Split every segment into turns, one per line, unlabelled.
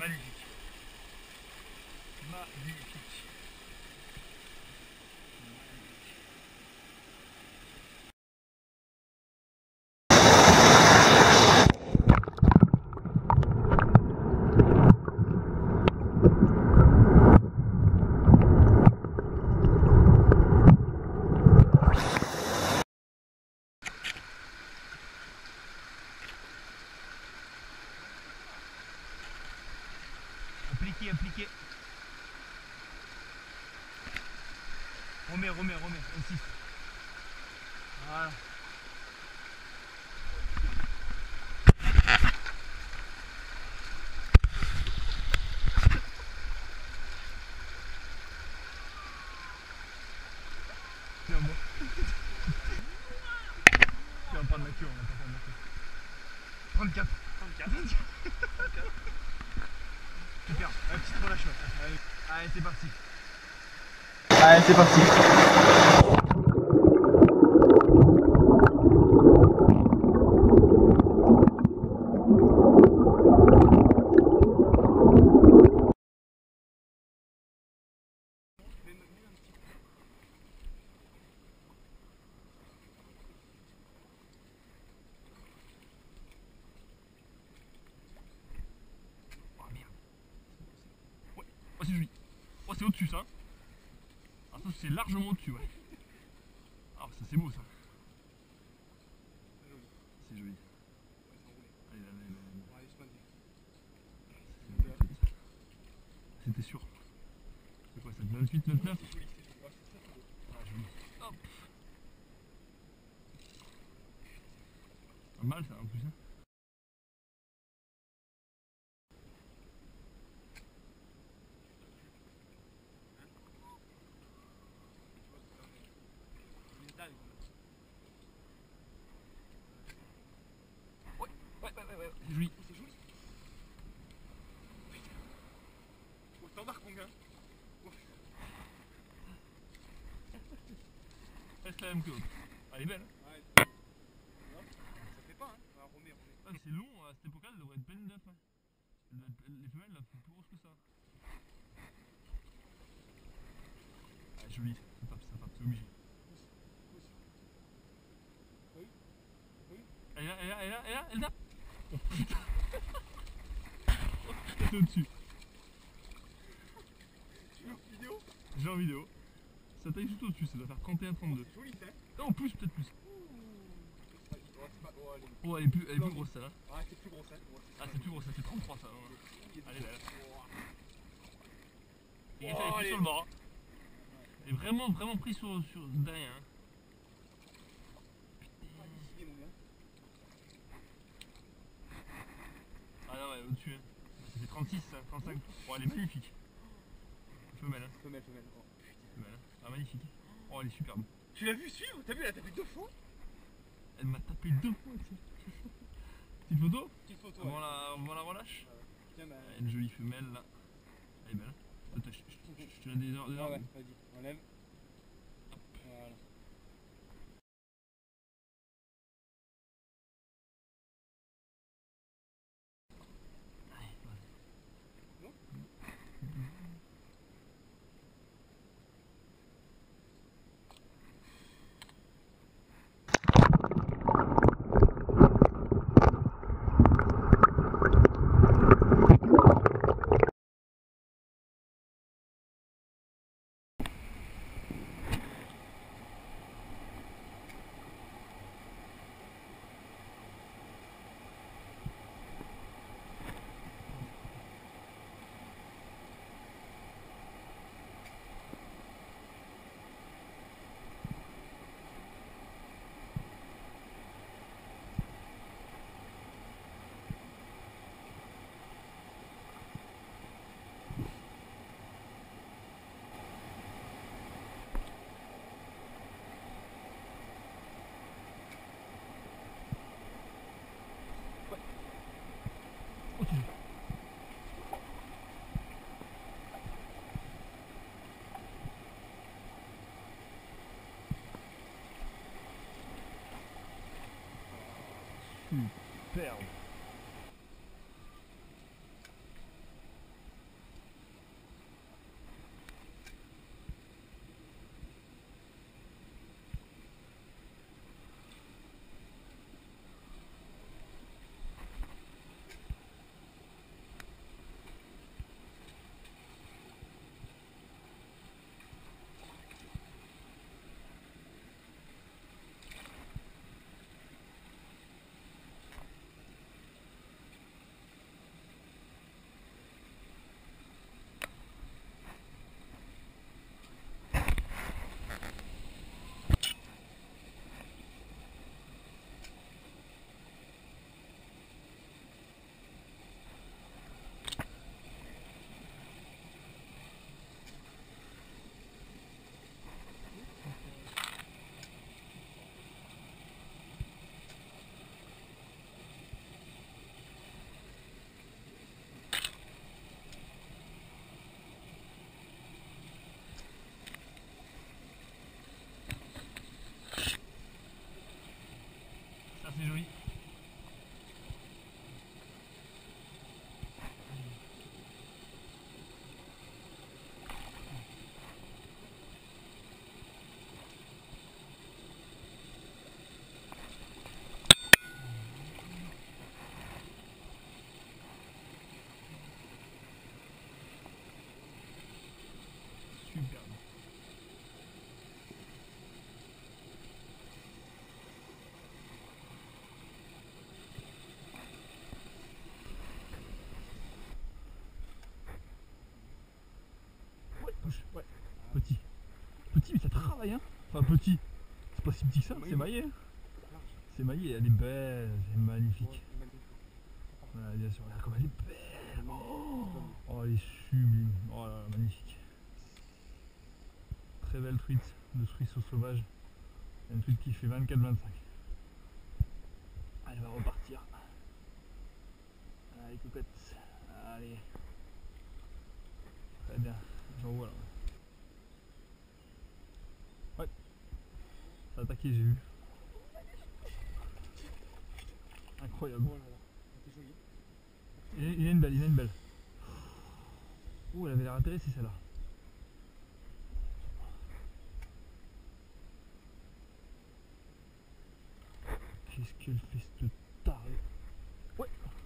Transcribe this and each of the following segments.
Magnifique. Magnifique. Appliqué. Remets, insiste. Voilà. Tu vas prendre la queue, on va pas prendre la queue. 34. Super, un petit relâche. Allez, c'est parti. Oh, c'est joli. Oh, c'est au-dessus ça. Ah, ça c'est largement au-dessus, ouais. Ah, ça c'est beau ça. C'est joli. Allez. C'était sûr. C'est quoi ça? 28, 29? Ah, joli. Hop. Pas mal ça en plus. Hein. Ouais, c'est joli. Au standard combien? Reste la même que l'autre. Elle est belle. Hein. Ça fait pas, hein. Remets. Ah, c'est long, à cette époque-là, elle devrait être pleine d'œufs. Hein. Les femelles, elles font plus grosses que ça. Ah, joli, ça tape, c'est obligé. Elle tape. Oh putain. C'est au-dessus. J'ai en vidéo. Ça taille juste au-dessus, ça doit faire 31-32. C'est joli, hein. Non, plus, peut-être plus. Oh, elle est plus grosse celle-là. Ah, c'est plus grosse, hein. Ah, c'est plus grosse, ça c'est 33 ça. Allez, là. Et elle est prise sur le bord. Elle est vraiment prise sur derrière. Hein. Ah non, ouais, au-dessus. Hein. Ça fait 36, 35. Oh, elle est magnifique. Femelle, hein. Femelle. Oh, putain. Femelle, hein. Ah, magnifique. Oh, elle est superbe. Tu l'as vu suivre? T'as vu, elle a tapé 2 fois? Elle m'a tapé 2 fois, tu sais. Petite photo? Petite photo. Avant la relâche? Tiens, bah. Une jolie femelle là. Elle est belle. Attends, je te la désordre. Ah ouais, vas-y, enlève. Hop. Voilà. Superbe. Petit. Petit, mais ça travaille, hein. Enfin, petit. C'est pas si petit que ça, c'est maillé. C'est maillé, elle est belle, elle est magnifique. Voilà, bien sûr, regarde comme elle est belle. Oh, elle est sublime. Oh là là, magnifique. Très belle truite de Suisseau sauvage. Une truite qui fait 24-25. Elle va repartir. Allez, cocotte. Allez. Très bien, j'envoie là. Ouais. Ça a attaqué, j'ai vu. Incroyable. Il y a une belle, il y a une belle. Oh, elle avait l'air intéressée celle-là. Qu'est-ce qu'elle fait cette tarée? Ouais.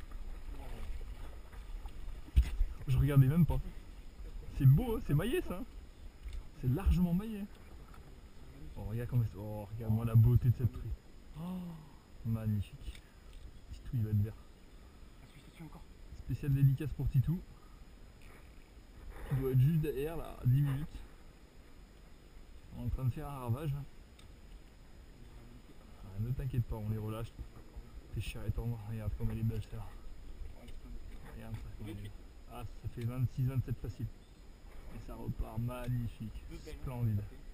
Je regardais même pas. C'est beau, hein, c'est maillé ça. C'est largement maillé. Oh, regarde comment c'est. Oh, regarde-moi la beauté de cette truite. Oh, magnifique. Titou, il va être vert. Spécial dédicace pour Titou. Qui doit être juste derrière là, à 10 minutes. On est en train de faire un ravage. Ah, ne t'inquiète pas, on les relâche. T'es cher et tendre. Regarde comme elle est belle celle-là. Regarde ça comme elle est belle. Ah, ça fait 26-27 facile. Et ça repart magnifique. Splendide.